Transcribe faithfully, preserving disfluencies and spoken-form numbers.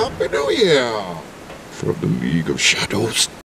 Happy New Year! From the League of Shadows.